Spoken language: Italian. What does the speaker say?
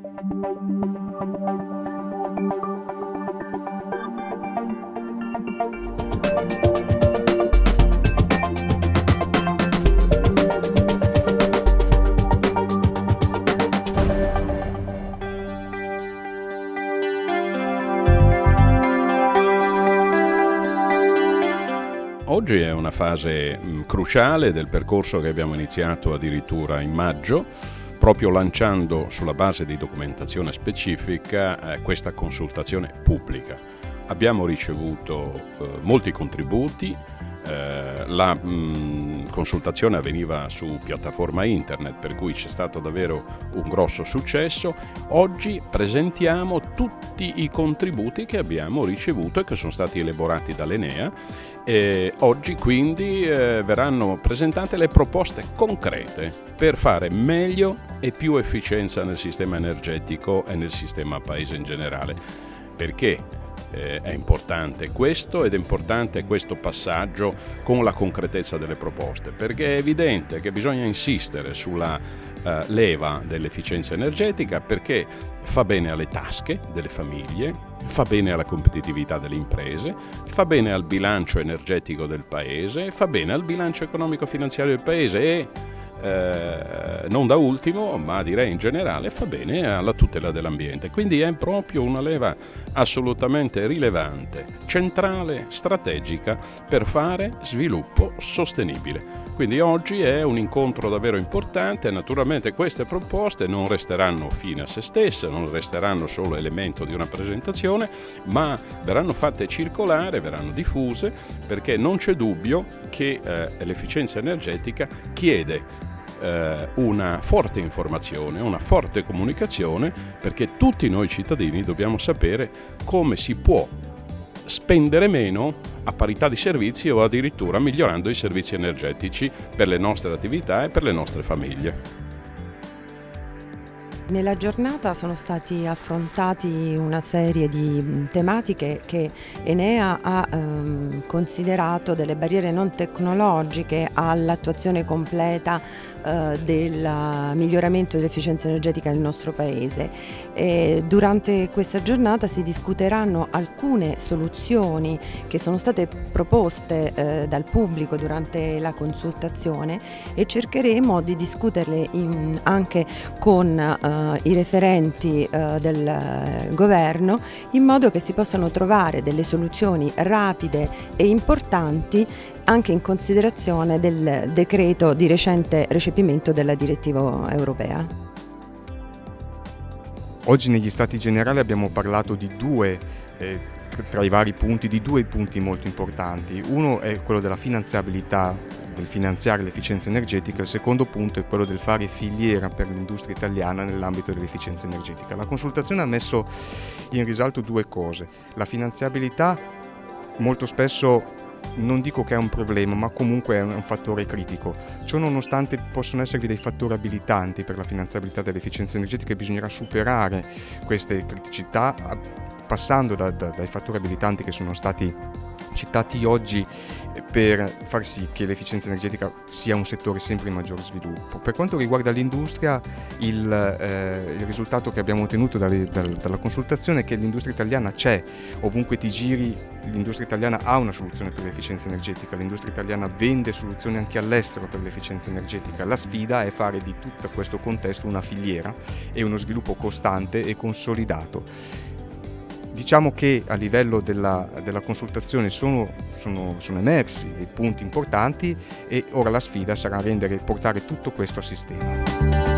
Oggi è una fase cruciale del percorso che abbiamo iniziato addirittura in maggio, proprio lanciando sulla base di documentazione specifica questa consultazione pubblica. Abbiamo ricevuto molti contributi, la consultazione avveniva su piattaforma internet, per cui c'è stato davvero un grosso successo. Oggi presentiamo tutti i contributi che abbiamo ricevuto e che sono stati elaborati dall'Enea. Oggi quindi verranno presentate le proposte concrete per fare meglio e più efficienza nel sistema energetico e nel sistema paese in generale. Perché? È importante questo ed è importante questo passaggio con la concretezza delle proposte, perché è evidente che bisogna insistere sulla leva dell'efficienza energetica, perché fa bene alle tasche delle famiglie, fa bene alla competitività delle imprese, fa bene al bilancio energetico del paese, fa bene al bilancio economico-finanziario del paese e non da ultimo, ma direi in generale, fa bene alla tutela dell'ambiente. Quindi è proprio una leva assolutamente rilevante, centrale, strategica per fare sviluppo sostenibile. Quindi oggi è un incontro davvero importante. Naturalmente queste proposte non resteranno fine a se stesse, non resteranno solo elemento di una presentazione, ma verranno fatte circolare, verranno diffuse, perché non c'è dubbio che l'efficienza energetica chiede una forte informazione, una forte comunicazione, perché tutti noi cittadini dobbiamo sapere come si può spendere meno a parità di servizi o addirittura migliorando i servizi energetici per le nostre attività e per le nostre famiglie. Nella giornata sono stati affrontati una serie di tematiche che Enea ha considerato delle barriere non tecnologiche all'attuazione completa del miglioramento dell'efficienza energetica nel nostro Paese. Durante questa giornata si discuteranno alcune soluzioni che sono state proposte dal pubblico durante la consultazione e cercheremo di discuterle anche con i referenti del governo, in modo che si possano trovare delle soluzioni rapide e importanti anche in considerazione del decreto di recente recepimento della direttiva europea. Oggi negli Stati Generali abbiamo parlato di tra i vari punti, di due punti molto importanti. Uno è quello della finanziabilità, del finanziare l'efficienza energetica, il secondo punto è quello del fare filiera per l'industria italiana nell'ambito dell'efficienza energetica. La consultazione ha messo in risalto due cose. La finanziabilità molto spesso non dico che è un problema, ma comunque è un fattore critico. Ciò nonostante possono esservi dei fattori abilitanti per la finanziabilità dell'efficienza energetica e bisognerà superare queste criticità passando dai fattori abilitanti che sono stati citati oggi per far sì che l'efficienza energetica sia un settore sempre in maggior sviluppo. Per quanto riguarda l'industria, il risultato che abbiamo ottenuto dalla consultazione è che l'industria italiana c'è, ovunque ti giri l'industria italiana ha una soluzione per l'efficienza energetica, l'industria italiana vende soluzioni anche all'estero per l'efficienza energetica. La sfida è fare di tutto questo contesto una filiera e uno sviluppo costante e consolidato. Diciamo che a livello della consultazione sono emersi dei punti importanti e ora la sfida sarà portare tutto questo a sistema.